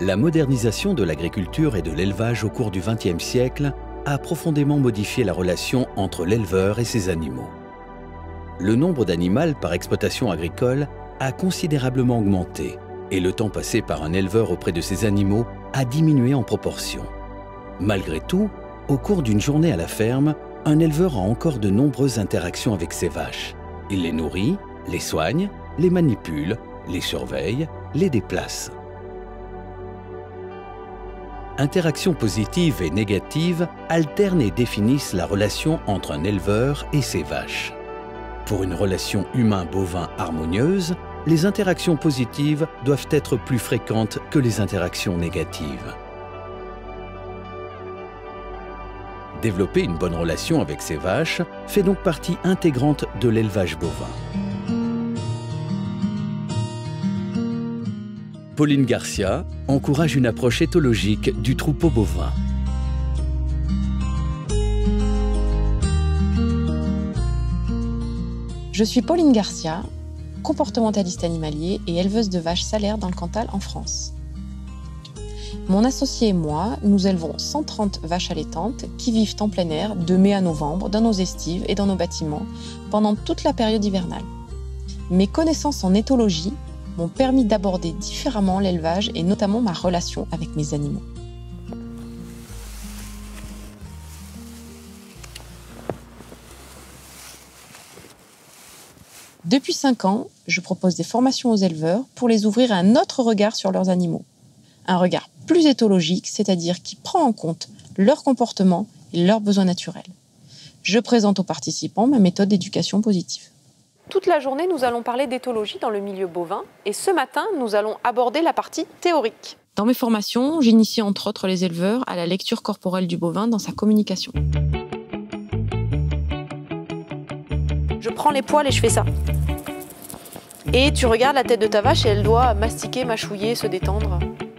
La modernisation de l'agriculture et de l'élevage au cours du XXe siècle a profondément modifié la relation entre l'éleveur et ses animaux. Le nombre d'animaux par exploitation agricole a considérablement augmenté et le temps passé par un éleveur auprès de ses animaux a diminué en proportion. Malgré tout, au cours d'une journée à la ferme, un éleveur a encore de nombreuses interactions avec ses vaches. Il les nourrit, les soigne, les manipule, les surveille, les déplace. Interactions positives et négatives alternent et définissent la relation entre un éleveur et ses vaches. Pour une relation humain-bovin harmonieuse, les interactions positives doivent être plus fréquentes que les interactions négatives. Développer une bonne relation avec ses vaches fait donc partie intégrante de l'élevage bovin. Pauline Garcia encourage une approche éthologique du troupeau bovin. Je suis Pauline Garcia, comportementaliste animalier et éleveuse de vaches salaires dans le Cantal en France. Mon associé et moi, nous élevons 130 vaches allaitantes qui vivent en plein air de mai à novembre dans nos estives et dans nos bâtiments pendant toute la période hivernale. Mes connaissances en éthologie m'ont permis d'aborder différemment l'élevage et notamment ma relation avec mes animaux. Depuis 5 ans, je propose des formations aux éleveurs pour les ouvrir à un autre regard sur leurs animaux. Un regard plus éthologique, c'est-à-dire qui prend en compte leur comportement et leurs besoins naturels. Je présente aux participants ma méthode d'éducation positive. Toute la journée, nous allons parler d'éthologie dans le milieu bovin et ce matin, nous allons aborder la partie théorique. Dans mes formations, j'initie entre autres les éleveurs à la lecture corporelle du bovin dans sa communication. Je prends les poils et je fais ça. Et tu regardes la tête de ta vache et elle doit mastiquer, mâchouiller, se détendre.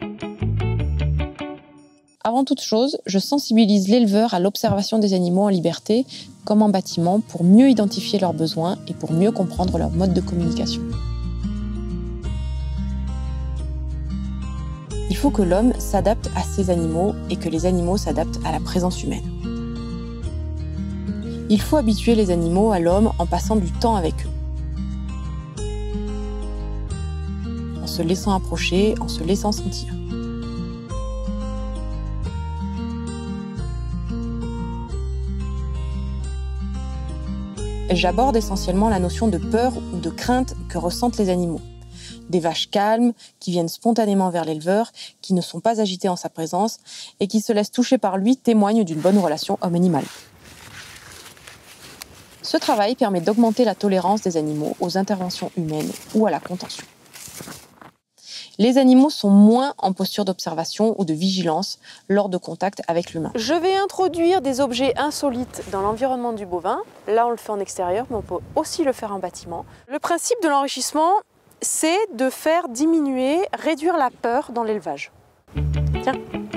Avant toute chose, je sensibilise l'éleveur à l'observation des animaux en liberté, comme en bâtiment, pour mieux identifier leurs besoins et pour mieux comprendre leur mode de communication. Il faut que l'homme s'adapte à ses animaux et que les animaux s'adaptent à la présence humaine. Il faut habituer les animaux à l'homme en passant du temps avec eux, en se laissant approcher, en se laissant sentir. J'aborde essentiellement la notion de peur ou de crainte que ressentent les animaux. Des vaches calmes, qui viennent spontanément vers l'éleveur, qui ne sont pas agitées en sa présence et qui se laissent toucher par lui témoignent d'une bonne relation homme-animal. Ce travail permet d'augmenter la tolérance des animaux aux interventions humaines ou à la contention. Les animaux sont moins en posture d'observation ou de vigilance lors de contact avec l'humain. Je vais introduire des objets insolites dans l'environnement du bovin. Là, on le fait en extérieur, mais on peut aussi le faire en bâtiment. Le principe de l'enrichissement, c'est de faire diminuer, réduire la peur dans l'élevage. Tiens.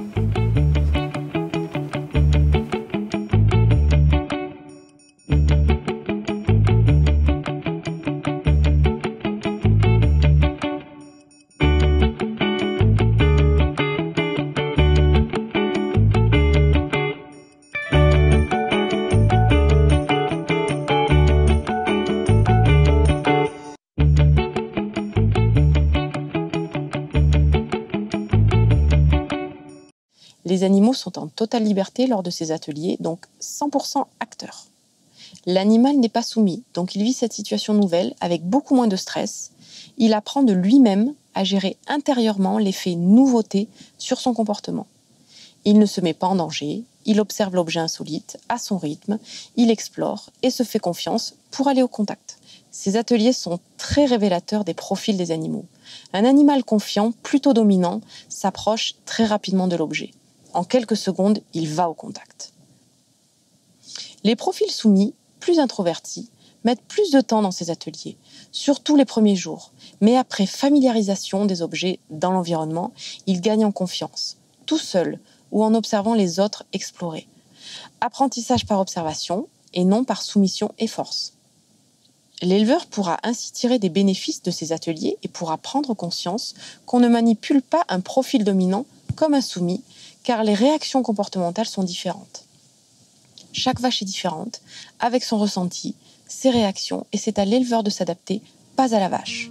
Les animaux sont en totale liberté lors de ces ateliers, donc 100% acteurs. L'animal n'est pas soumis, donc il vit cette situation nouvelle avec beaucoup moins de stress. Il apprend de lui-même à gérer intérieurement l'effet nouveauté sur son comportement. Il ne se met pas en danger, il observe l'objet insolite à son rythme, il explore et se fait confiance pour aller au contact. Ces ateliers sont très révélateurs des profils des animaux. Un animal confiant, plutôt dominant, s'approche très rapidement de l'objet. En quelques secondes, il va au contact. Les profils soumis, plus introvertis, mettent plus de temps dans ces ateliers, surtout les premiers jours. Mais après familiarisation des objets dans l'environnement, ils gagnent en confiance, tout seuls ou en observant les autres explorer. Apprentissage par observation et non par soumission et force. L'éleveur pourra ainsi tirer des bénéfices de ses ateliers et pourra prendre conscience qu'on ne manipule pas un profil dominant comme un soumis, car les réactions comportementales sont différentes. Chaque vache est différente, avec son ressenti, ses réactions, et c'est à l'éleveur de s'adapter, pas à la vache.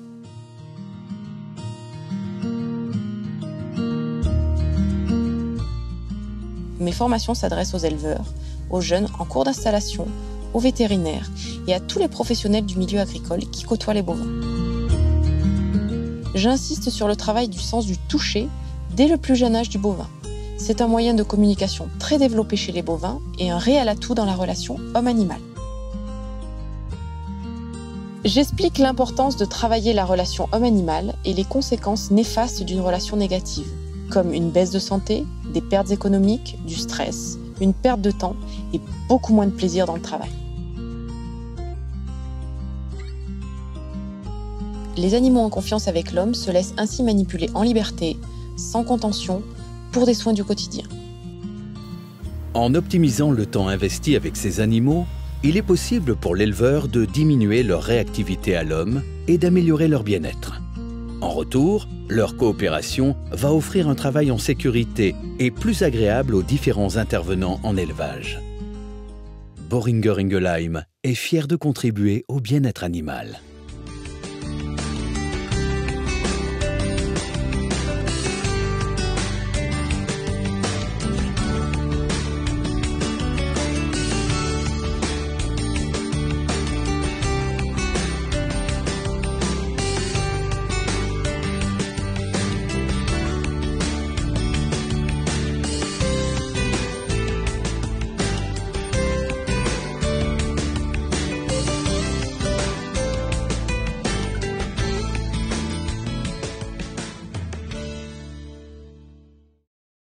Mes formations s'adressent aux éleveurs, aux jeunes en cours d'installation, aux vétérinaires et à tous les professionnels du milieu agricole qui côtoient les bovins. J'insiste sur le travail du sens du toucher dès le plus jeune âge du bovin. C'est un moyen de communication très développé chez les bovins et un réel atout dans la relation homme-animal. J'explique l'importance de travailler la relation homme-animal et les conséquences néfastes d'une relation négative, comme une baisse de santé, des pertes économiques, du stress, une perte de temps et beaucoup moins de plaisir dans le travail. Les animaux en confiance avec l'homme se laissent ainsi manipuler en liberté, sans contention, pour des soins du quotidien. En optimisant le temps investi avec ces animaux, il est possible pour l'éleveur de diminuer leur réactivité à l'homme et d'améliorer leur bien-être. En retour, leur coopération va offrir un travail en sécurité et plus agréable aux différents intervenants en élevage. Boehringer Ingelheim est fier de contribuer au bien-être animal.